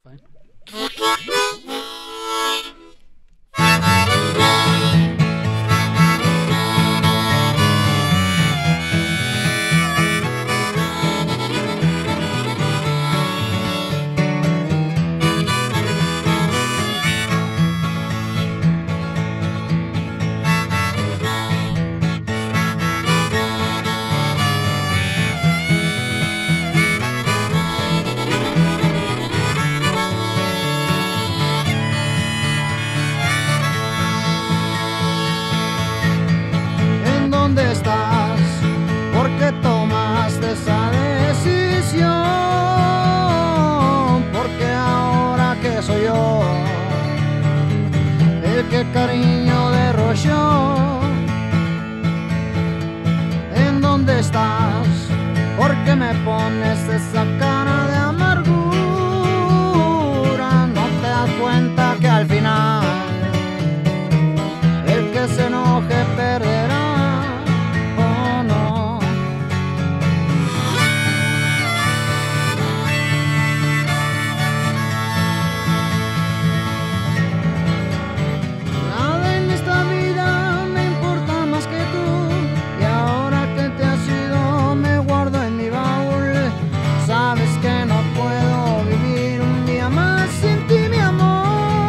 Fine. ¿En dónde estás? ¿Por qué tomaste esa decisión? Porque ahora que soy yo el que cariño derrochó. ¿En dónde estás? ¿Por qué me pones esa cara de amargura? ¿No te das cuenta que al final el que se enoje perderá? ¿O no? Nada en esta vida me importa más que tú, y ahora que te has ido me guardo en mi baúl. Sabes que no puedo vivir un día más sin ti, mi amor.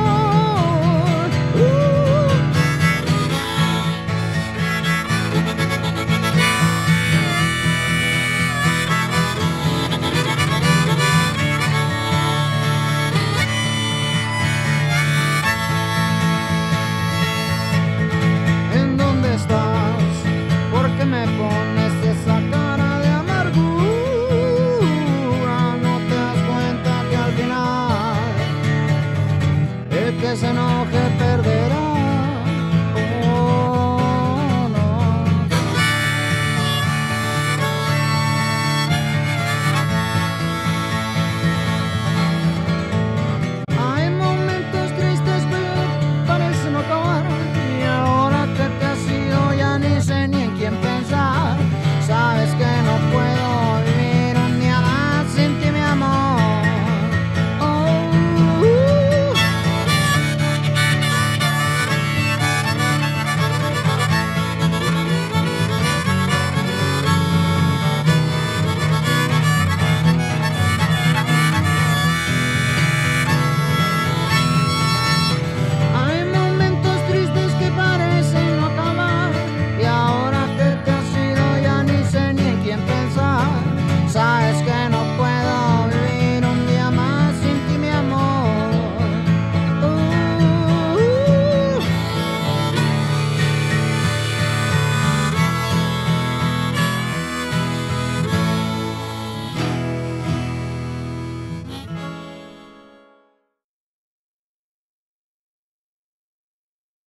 ¿En dónde estás? ¿Por qué me pones esa cara de amargura? ¿No te das cuenta que al final el que se